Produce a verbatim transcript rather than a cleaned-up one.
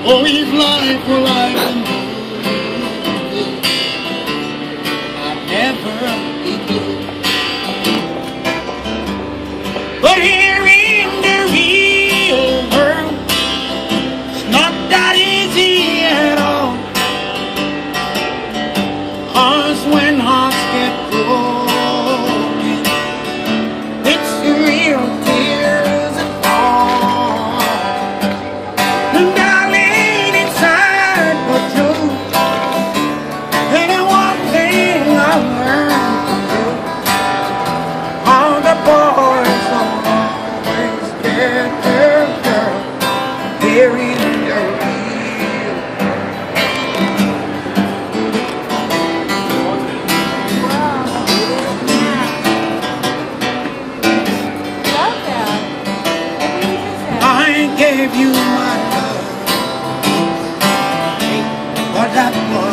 Oh, his life will life and I'll never be good. But here in the real world, it's not that easy at all. 'Cause when hearts get broken, it's the real tears that fall. And darling, it's sad but true. And the one thing I learned from you, all the boys don't always get their girl here in the real. I gave you my love, but that was